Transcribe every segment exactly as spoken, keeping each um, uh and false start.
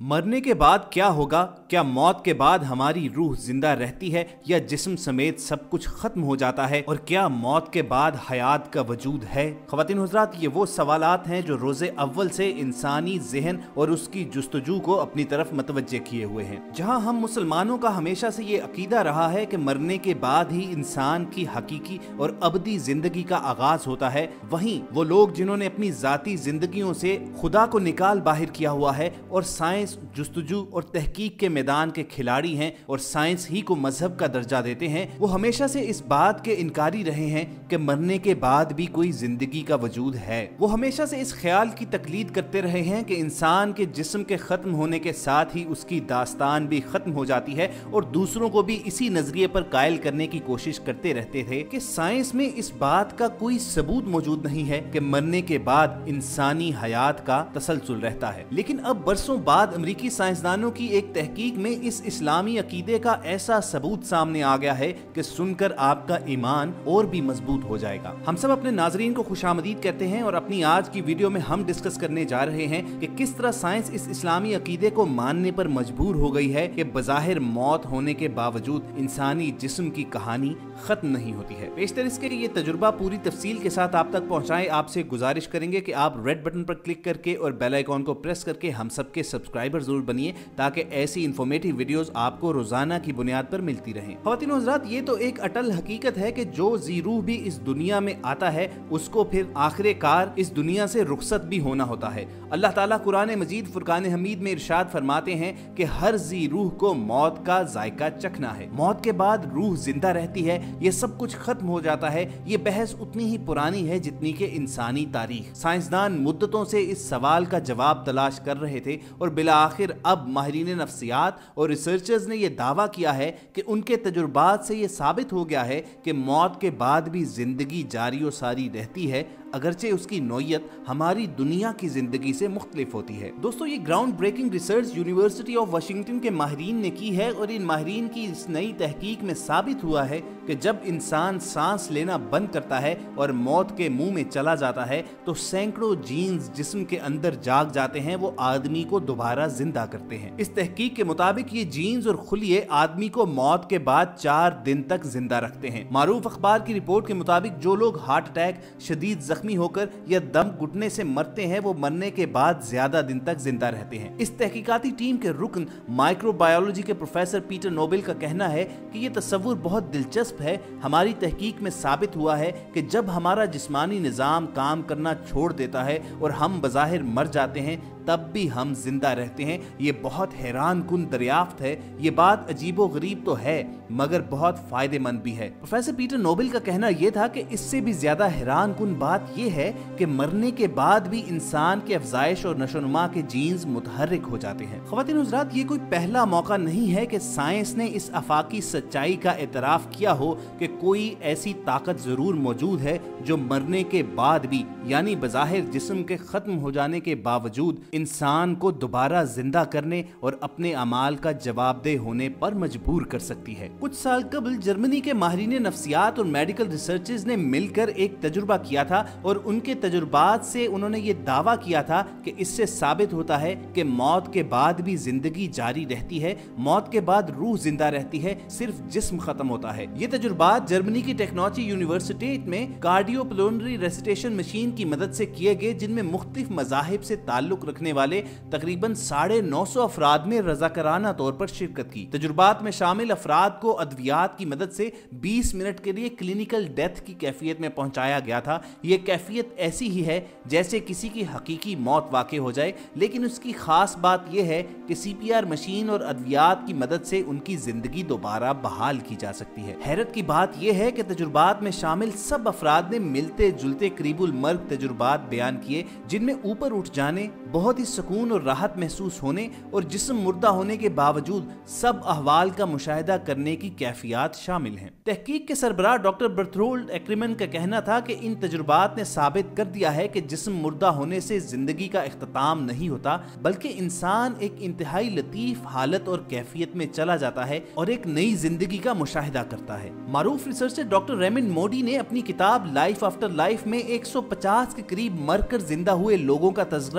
मरने के बाद क्या होगा? क्या मौत के बाद हमारी रूह जिंदा रहती है या जिस्म समेत सब कुछ खत्म हो जाता है? और क्या मौत के बाद हयात का वजूद है? ख्वातीन हुज़रात, ये वो सवालात हैं जो रोज़े अव्वल से इंसानी ज़हन और उसकी जुस्तजू को अपनी तरफ मतवज्जे किए हुए हैं। जहां हम मुसलमानों का हमेशा से ये अकीदा रहा है कि मरने के बाद ही इंसान की हकीकी और अबदी जिंदगी का आगाज होता है, वहीं वो लोग जिन्होंने अपनी जाती जिंदगियों से खुदा को निकाल बाहर किया हुआ है और साइंस, जुस्तजू और तहकीक के मैदान के खिलाड़ी हैं और साइंस ही को मजहब का दर्जा देते हैं, वो हमेशा से इस बात के इनकारी रहे हैं कि मरने के बाद भी कोई जिंदगी का वजूद है। वो हमेशा से इस ख्याल की तकलीद करते रहे हैं कि इंसान के जिस्म के खत्म होने के साथ ही उसकी दास्तान भी खत्म हो जाती है, और दूसरों को भी इसी नजरिए पर कायल करने की कोशिश करते रहते थे कि साइंस में इस बात का कोई सबूत मौजूद नहीं है कि मरने के बाद इंसानी हयात का तसलसल रहता है। लेकिन अब बरसों बाद अमरीकी साइंसदानों की एक तहकीक में इस इस्लामी अकीदे का ऐसा सबूत सामने आ गया है कि सुनकर आपका ईमान और भी मजबूत हो जाएगा। हम सब अपने नाजरीन को खुशामदीद कहते हैं और अपनी आज की वीडियो में हम डिस्कस करने जा रहे हैं कि किस तरह साइंस इस इस्लामी अकीदे को मानने पर मजबूर हो गई है कि बज़ाहिर मौत होने के बावजूद इंसानी जिस्म की कहानी खत्म नहीं होती है। पेशतर इसके ये तजुर्बा पूरी तफसील के साथ आप तक पहुंचाएं, आपसे गुजारिश करेंगे कि आप रेड बटन पर क्लिक करके और बेल आइकॉन को प्रेस करके हम सबके सब्सक्राइबर जरूर बनिए, ताकि ऐसी इंफॉर्मेटिव वीडियोस आपको रोजाना की बुनियाद पर मिलती रहें। ख्वातीन और हज़रात, ये तो एक अटल हकीकत है कि जो जी रूह भी इस दुनिया में आता है उसको फिर आखिरकार इस दुनिया से रुखसत भी होना होता है। अल्लाह ताला कुरान मजीद फुरकान हमीद में इरशाद फरमाते हैं कि हर जी रूह को मौत का जायका चखना है। मौत के बाद रूह जिंदा रहती है, ये सब कुछ खत्म हो जाता है। ये बहस उतनी ही पुरानी है जितनी के इंसानी तारीख। साइंसदान मुद्दतों से इस सवाल का जवाब तलाश कर रहे थे और बिला आखिर अब माहिरीन नफ्सियात और रिसर्चर्स ने यह दावा किया है कि उनके तजुर्बात से यह साबित हो गया है कि मौत के बाद भी जिंदगी जारी और सारी रहती है, अगरचे उसकी नौयत हमारी दुनिया की जिंदगी से मुख्तलिफ होती है। दोस्तों, ये ground breaking research university of Washington के माहिरीन ने की है और इन माहिरीन की इस नई तहकीक में साबित हुआ है कि जब इंसान सांस लेना बंद करता है और मौत के मुंह में चला जाता है तो सैकड़ों जीन्स जिस्म के अंदर जाग जाते हैं, वो आदमी को दोबारा जिंदा करते हैं। इस तहकीक के मुताबिक ये जीन्स और खुलिये आदमी को मौत के बाद चार दिन तक जिंदा रखते हैं। मारूफ अखबार की रिपोर्ट के मुताबिक जो लोग हार्ट अटैक, शदीद जख्मी होकर या दम घुटने से मरते हैं, वो मरने के बाद ज्यादा दिन तक जिंदा रहते हैं। इस तहकीकाती टीम के रुकन माइक्रोबायोलॉजी के प्रोफेसर पीटर नोबेल का कहना है कि ये तस्वुर बहुत दिलचस्प है। हमारी तहकीक में साबित हुआ है कि जब हमारा जिस्मानी निजाम काम करना छोड़ देता है और हम बज़ाहिर मर जाते हैं, तब भी हम जिंदा रहते हैं। ये बहुत हैरान कुन दरियाफ्त है। ये बात अजीबो गरीब तो है मगर बहुत फायदेमंद भी है। प्रोफेसर पीटर नोबेल का कहना यह था कि इससे भी ज्यादा हैरान कुन बात यह है कि मरने के बाद भी इंसान के अफजाइश और नशोनुमा के जीन्स मुतहर्रिक हो जाते हैं। ख्वातीन और हज़रात, ये कोई पहला मौका नहीं है कि साइंस ने इस आफाकी सच्चाई का एतराफ किया हो कि कोई ऐसी ताकत जरूर मौजूद है जो मरने के बाद भी, यानी बज़ाहिर जिस्म के खत्म हो जाने के बावजूद, इंसान को दोबारा जिंदा करने और अपने अमाल का जवाबदेह होने पर मजबूर कर सकती है। कुछ साल कबल जर्मनी के माहिरीन नफ्सियात और मेडिकल रिसर्चर्स ने मिलकर एक तजुर्बा किया था और उनके तजुर्बात से उन्होंने ये दावा किया था कि इससे साबित होता है कि मौत के बाद भी जिंदगी जारी रहती है। मौत के बाद रूह जिंदा रहती है, सिर्फ जिस्म खत्म होता है। ये तजुर्बात जर्मनी की टेक्नोलॉजी यूनिवर्सिटी में कार्डियोपल्मोनरी रेसिटेशन मशीन की मदद से किए गए, जिनमें मुख्तलिफ मज़ाहिब से ताल्लुक रखने वाले तकरीबन साढ़े नौ सौ अफराद में रजाकाराना तौर पर शिरकत की। तजुर्बात में शामिल अफराद को अद्वियात की मदद से बीस मिनट के लिए क्लिनिकल डेथ की कैफियत में पहुंचाया गया था। यह कैफियत ऐसी ही है जैसे किसी की हकीकी मौत वाक़ई हो जाए, लेकिन उसकी खास बात यह है कि सीपीआर मशीन और अद्वियात की मदद से उनकी जिंदगी दोबारा बहाल की जा सकती है। हैरत की बात यह है कि तजुर्बात में शामिल सब अफराद ने मिलते जुलते करीबुल मर्ग तजुर्बात बयान किए, जिनमें ऊपर उठ जाने, बहुत ही सुकून और राहत महसूस होने और जिस्म मुर्दा होने के बावजूद सब अहवाल का मुशाहिदा करने की कैफियत शामिल हैं। तहकीक के सरबराह डॉक्टर बर्थोल्ड एक्रिमन का कहना था कि इन तजुर्बात ने साबित कर दिया है कि जिस्म मुर्दा होने से जिंदगी का इख्तिताम नहीं होता, बल्कि इंसान एक इंतहाई लतीफ हालत और कैफियत में चला जाता है और एक नई जिंदगी का मुशाहिदा करता है। मारूफ रिसर्चर डॉक्टर रेमंड मोडी ने अपनी किताब लाइफ आफ्टर लाइफ में एक सौ पचास के करीब मरकर जिंदा हुए लोगों का तज़किरा करते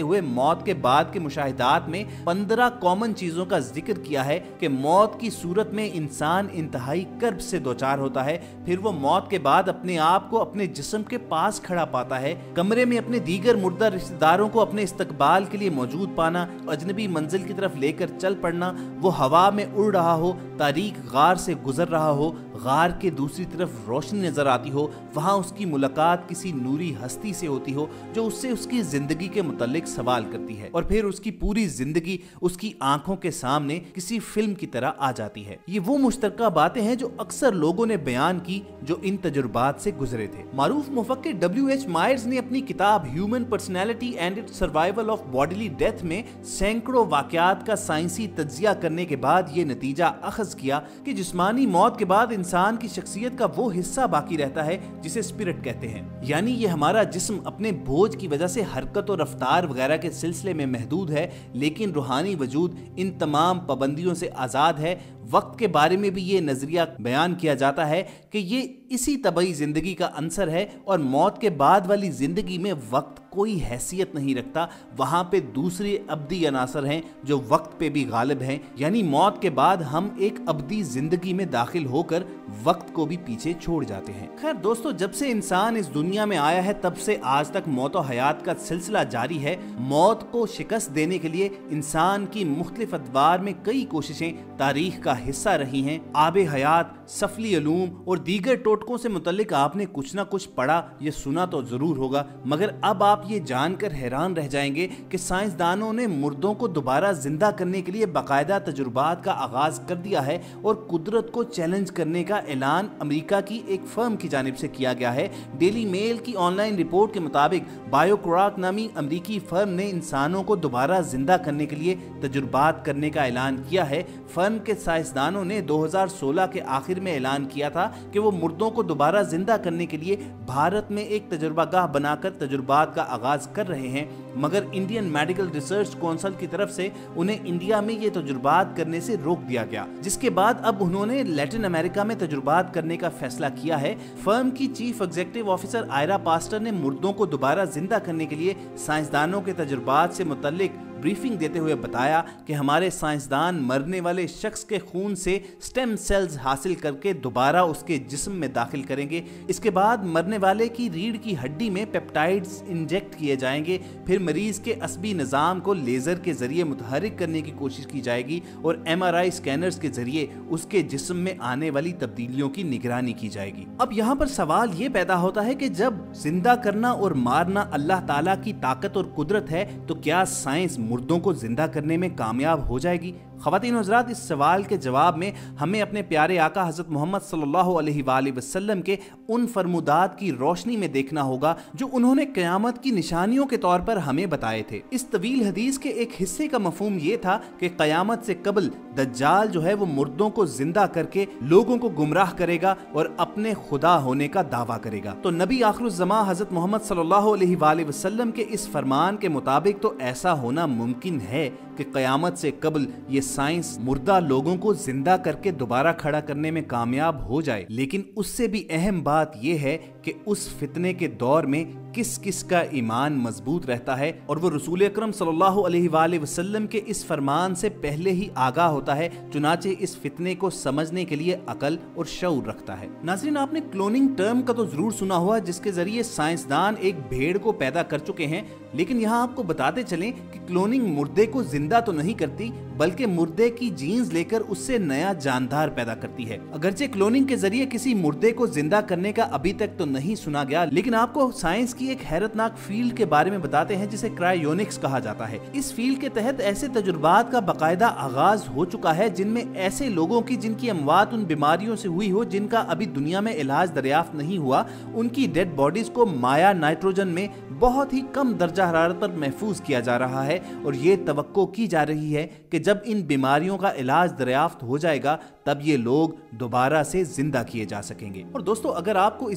हुए मौत के बाद के मुशाहिदात में पंद्रह कॉमन चीजों का जिक्र किया है कि मौत की सूरत में इंसान इंतहाई कर्ब से दोचार होता है, फिर वो मौत के बाद अपने आप को अपने जिस्म के पास खड़ा पाता है, कमरे में अपने दीगर मुर्दा रिश्तेदारों को अपने इस्तकबाल के लिए मौजूद पाना, अजनबी मंजिल की तरफ लेकर चल पड़ना, वो हवा में उड़ रहा हो, तारीक गार से गुजर रहा हो, गार के दूसरी तरफ रोशनी नजर आती हो, वहां उसकी मुलाकात किसी नूरी हस्ती से होती हो जो उससे उसकी जिंदगी के मुतालिक सवाल करती है, और फिर उसकी पूरी जिंदगी उसकी आंखों के सामने किसी फिल्म की तरह आ जाती है। ये वो मुश्तरका बातें हैं जो अक्सर लोगों ने बयान की जो इन तजुर्बात से गुजरे थे। मारूफ मुफक्किर डब्ल्यू एच मायर्स ने अपनी किताब human personality and its survival of bodily death में सैकड़ों वाकयात का साइंसी तज्जिया करने के बाद ये नतीजा अखज किया कि जिस्मानी मौत के बाद इंसान की शख्सियत का वो हिस्सा बाकी रहता है जिसे स्पिरिट कहते हैं, यानी ये हमारा जिस्म अपने बोझ की वजह से हरकत और रफ्तार वगैरह के सिलसिले में महदूद है, लेकिन रूहानी वजूद इन तमाम पाबंदियों से आज़ाद है। वक्त के बारे में भी ये नजरिया बयान किया जाता है कि ये इसी तबई जिंदगी का अंसर है और मौत के बाद वाली जिंदगी में वक्त कोई हैसियत नहीं रखता, वहां पे दूसरे अब्दी अनासर हैं जो वक्त पे भी गालिब हैं, यानी मौत के बाद हम एक अब्दी जिंदगी में दाखिल होकर वक्त को भी पीछे छोड़ जाते हैं। खैर दोस्तों, जब से इंसान इस दुनिया में आया है तब से आज तक मौत और हयात का सिलसिला जारी है। मौत को शिकस्त देने के लिए इंसान की मुख्तलिफ अदवार में कई कोशिशें तारीख का हिस्सा रही हैं। आबे हयात, सफली अलूम और दीगर टोटकों से मुतल्लिक आपने कुछ ना कुछ पढ़ा या सुना तो जरूर होगा, मगर अब आप ये जानकर हैरान रह जाएंगे कि साइंसदानों ने मुर्दों को दोबारा जिंदा करने के लिए बाकायदा तजुर्बात का आगाज कर दिया है और कुदरत को चैलेंज करने का ऐलान अमेरिका की एक फर्म की जानिब से किया गया है। डेली मेल की ऑनलाइन रिपोर्ट के मुताबिक बायोक्राक नामी अमेरिकी फर्म ने इंसानों को दोबारा जिंदा करने के लिए तजुर्बात करने का ऐलान किया है। फर्म के साइंसदानों ने दो हज़ार सोलह के आखिर में ऐलान किया था कि वो मुर्दों को दोबारा जिंदा करने के लिए भारत में एक तजुर्बागाह बनाकर तजुर्बात का आगाज कर रहे हैं, मगर इंडियन मेडिकल रिसर्च काउंसिल की तरफ से उन्हें इंडिया में ये तजुर्बात करने से रोक दिया गया, जिसके बाद अब उन्होंने लैटिन अमेरिका में तजुर्बात करने का फैसला किया है। फर्म की chief executive officer Ira Pastor ने मुर्दों को दोबारा जिंदा करने के लिए साइंसदानों के तजुर्बात से मुतल्लिक ब्रीफिंग देते हुए बताया कि हमारे साइंसदान मरने वाले शख्स के खून से स्टेम सेल्स हासिल करके दोबारा उसके जिस्म में दाखिल करेंगे। इसके बाद मरने वाले की रीढ़ की हड्डी में पेप्टाइड्स इंजेक्ट किए जाएंगे, फिर मरीज के असबी निज़ाम को लेजर के जरिए मुतहरिक करने की कोशिश की जाएगी और एम आर आई स्कैनर्स के जरिए उसके जिस्म में आने वाली तब्दीलियों की निगरानी की जाएगी। अब यहाँ पर सवाल ये पैदा होता है कि जब जिंदा करना और मारना अल्लाह ताला की ताकत और कुदरत है, तो क्या साइंस मुर्दों को जिंदा करने में कामयाब हो जाएगी? ख़वातीन और हज़रात, इस सवाल के जवाब में हमें अपने प्यारे आका हज़रत मोहम्मद सल्लल्लाहु अलैहि वसल्लम के उन फरमुदात की रोशनी में देखना होगा जो उन्होंने क़यामत की निशानियों के तौर पर हमें बताए थे। इस तवील हदीस के एक हिस्से का मफहूम ये था कि क़यामत से कबल दज्जाल जो है वो मुर्दों को जिंदा करके लोगों को गुमराह करेगा और अपने खुदा होने का दावा करेगा। तो नबी आखिरुज़्ज़मा हज़रत मोहम्मद सल्लल्लाहु अलैहि वसल्लम के इस फरमान के मुताबिक तो ऐसा होना मुमकिन है कि क़यामत से कबल ये साइंस मुर्दा लोगों को जिंदा करके दोबारा खड़ा करने में कामयाब हो जाए, लेकिन उससे भी अहम बात यह है कि उस फितने के दौर में किस किस का ईमान मजबूत रहता है और वो रसूल अकरम सल्लल्लाहु अलैहि वसल्लम के इस फरमान से पहले ही आगाह होता है, चुनाचे इस फितने को समझने के लिए अकल और शऊर रखता है। नाज़रीन, आपने क्लोनिंग टर्म का तो जरूर सुना हुआ, जिसके जरिए साइंसदान एक भेड़ को पैदा कर चुके हैं, लेकिन यहाँ आपको बताते चलें कि क्लोनिंग मुर्दे को जिंदा तो नहीं करती, बल्कि मुर्दे की जीन्स लेकर उससे नया जानदार पैदा करती है। अगरचे क्लोनिंग के जरिए किसी मुर्दे को जिंदा करने का अभी तक तो नहीं सुना गया, लेकिन आपको साइंस की एक हैरतनाक फील्ड के बारे में बताते हैं जिसे क्रायोनिक्स कहा जाता है। इस फील्ड के तहत ऐसे तजुर्बात का बाकायदा आगाज हो चुका है जिनमें ऐसे लोगों की जिनकी अमवात उन बीमारियों से हुई हो जिनका अभी दुनिया में इलाज दरियाफ्त नहीं हुआ, उनकी डेड बॉडीज को माया नाइट्रोजन में बहुत ही कम दर्जा हरारत पर महफूज किया जा रहा है और ये तवक्को की जा रही है कि जब इन बीमारियों का इलाज दरियाफ्त हो जाएगा तब ये लोग दोबारा से जिंदा किए जा सकेंगे। और दोस्तों, अगर आपको इस बात पर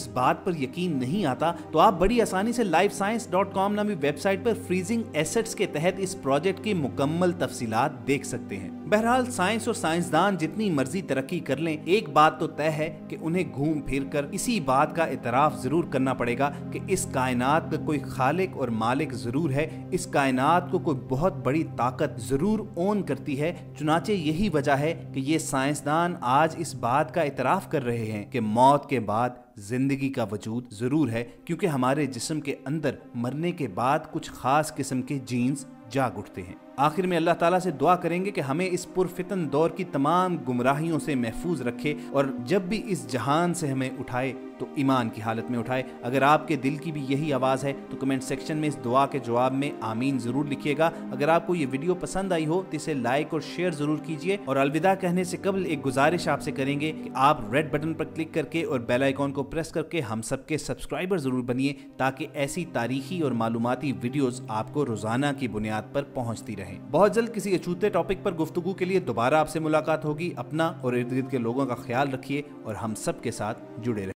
पर यकीन नहीं आता तो आप बड़ी आसानी से लाइफ साइंस डॉट कॉम नामी वेबसाइट पर फ्रीजिंग एसेट्स के तहत इस प्रोजेक्ट की मुकम्मल तफसीलात देख सकते हैं। बहरहाल साइंस और साइंसदान जितनी मर्जी तरक्की कर लें, एक बात तो तय है कि उन्हें घूम फिर कर इसी बात का इतराफ जरूर करना पड़ेगा कि इस कायनात का कोई खालिक और मालिक जरूर है। इस कायनात को कोई बहुत बड़ी ताकत जरूर ओन करती है। चुनाचे यही वजह है कि ये साइंसदान आज इस बात का इतराफ कर रहे हैं कि मौत के बाद जिंदगी का वजूद जरूर है, क्योंकि हमारे जिस्म के अंदर मरने के बाद कुछ खास किस्म के जीन्स जाग उठते हैं। आखिर में अल्लाह ताला से दुआ करेंगे कि हमें इस पुरफितन दौर की तमाम गुमराहियों से महफूज रखे और जब भी इस जहान से हमें उठाए तो ईमान की हालत में उठाए। अगर आपके दिल की भी यही आवाज़ है तो कमेंट सेक्शन में इस दुआ के जवाब में आमीन ज़रूर लिखिएगा। अगर आपको ये वीडियो पसंद आई हो तो इसे लाइक और शेयर ज़रूर कीजिए। और अलविदा कहने से कबल एक गुजारिश आपसे करेंगे कि आप रेड बटन पर क्लिक करके और बेल आइकॉन को प्रेस करके हम सबके सब्सक्राइबर ज़रूर बनिए, ताकि ऐसी तारीखी और मालूमाती वीडियोज़ आपको रोज़ाना की बुनियाद पर पहुँचती रहें। बहुत जल्द किसी अछूते टॉपिक पर गुफ्तगू के लिए दोबारा आपसे मुलाकात होगी। अपना और इर्द गिर्द के लोगों का ख्याल रखिए और हम सब के साथ जुड़े रहिए।